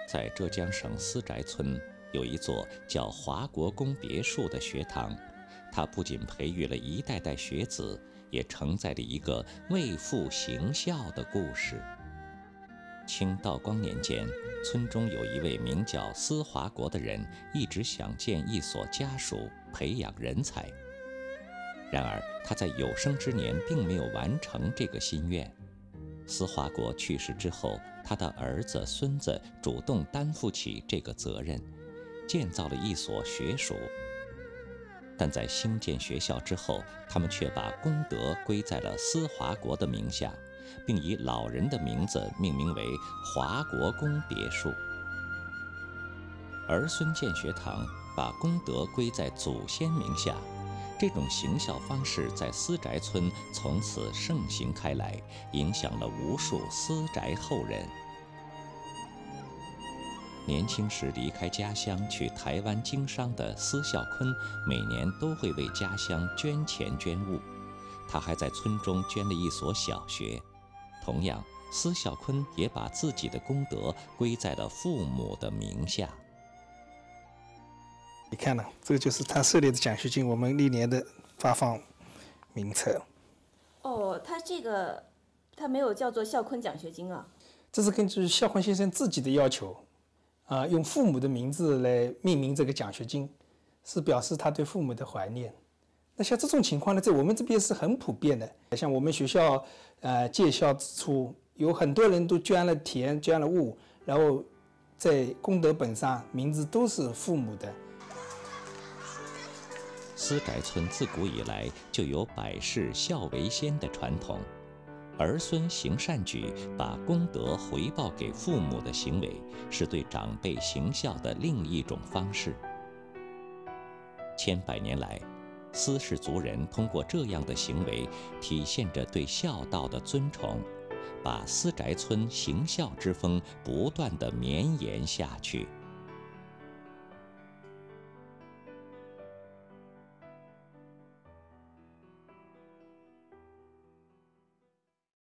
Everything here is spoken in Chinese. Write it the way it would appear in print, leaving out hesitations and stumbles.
在浙江省思宅村有一座叫华国公别墅的学堂，它不仅培育了一代代学子，也承载着一个为父行孝的故事。清道光年间，村中有一位名叫司华国的人，一直想建一所家塾，培养人才。然而他在有生之年并没有完成这个心愿。司华国去世之后，他的儿子、孙子主动担负起这个责任，建造了一所学塾。但在兴建学校之后，他们却把功德归在了司华国的名下，并以老人的名字命名为华国公别墅。儿孙建学堂，把功德归在祖先名下，这种行孝方式在思宅村从此盛行开来，影响了无数思宅后人。年轻时离开家乡去台湾经商的司孝坤，每年都会为家乡捐钱捐物。他还在村中捐了一所小学。同样，司孝坤也把自己的功德归在了父母的名下。 你看呢，这个就是他设立的奖学金，我们历年的发放名册。 哦，他没有叫做孝坤奖学金啊？ 这是根据孝坤先生自己的要求，用父母的名字来命名这个奖学金，是表示他对父母的怀念。那像这种情况呢，在我们这边是很普遍的。像我们学校，建校之初，有很多人都捐了田、捐了物，然后在功德本上名字都是父母的。 思宅村自古以来就有百世孝为先的传统，儿孙行善举，把功德回报给父母的行为，是对长辈行孝的另一种方式。千百年来，思氏族人通过这样的行为，体现着对孝道的尊崇，把思宅村行孝之风不断地绵延下去。